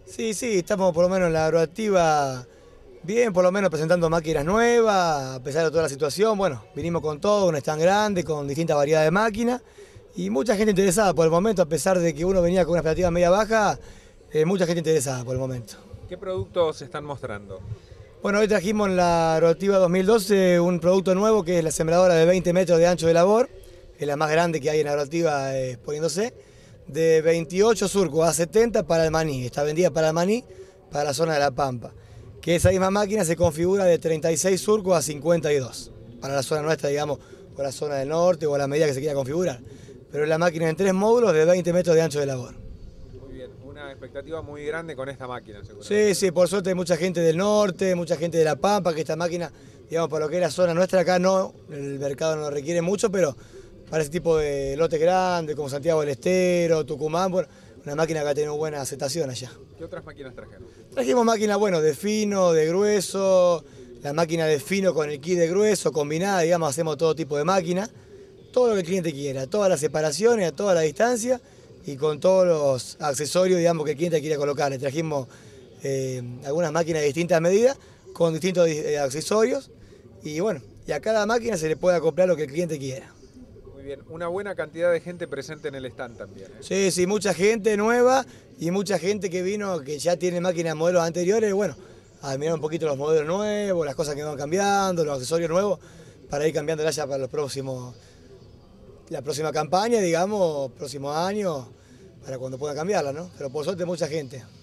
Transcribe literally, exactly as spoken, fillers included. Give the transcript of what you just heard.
Sí, sí, estamos por lo menos en la agroactiva bien, por lo menos presentando máquinas nuevas, a pesar de toda la situación. Bueno, vinimos con todo, un stand grande, con distintas variedades de máquinas y mucha gente interesada por el momento, a pesar de que uno venía con una expectativa media baja, eh, mucha gente interesada por el momento. ¿Qué productos se están mostrando? Bueno, hoy trajimos en la agroactiva dos mil doce un producto nuevo que es la sembradora de veinte metros de ancho de labor, es la más grande que hay en la agroactiva eh, poniéndose, de veintiocho surcos a setenta para el maní, está vendida para el maní, para la zona de La Pampa. Que esa misma máquina se configura de treinta y seis surcos a cincuenta y dos, para la zona nuestra, digamos, o la zona del norte o a la medida que se quiera configurar. Pero es la máquina en tres módulos de veinte metros de ancho de labor. Muy bien, una expectativa muy grande con esta máquina, seguro. Sí, sí, por suerte hay mucha gente del norte, mucha gente de La Pampa, que esta máquina, digamos, para lo que es la zona nuestra acá no, el mercado no requiere mucho, pero para ese tipo de lotes grandes, como Santiago del Estero, Tucumán, bueno, una máquina que ha tenido buena aceptación allá. ¿Qué otras máquinas trajeron? Trajimos máquinas, bueno, de fino, de grueso, la máquina de fino con el kit de grueso, combinada, digamos, hacemos todo tipo de máquina, todo lo que el cliente quiera, todas las separaciones, a toda la distancia y con todos los accesorios, digamos, que el cliente quiera colocar. Le trajimos eh, algunas máquinas de distintas medidas, con distintos eh, accesorios y bueno, y a cada máquina se le puede acoplar lo que el cliente quiera. Muy bien, una buena cantidad de gente presente en el stand también, ¿eh? Sí, sí, mucha gente nueva y mucha gente que vino, que ya tiene máquinas modelos anteriores, bueno, a mirar un poquito los modelos nuevos, las cosas que van cambiando, los accesorios nuevos, para ir cambiándola ya para los próximos, la próxima campaña, digamos, próximos años, para cuando puedan cambiarla, ¿no? Pero por suerte mucha gente.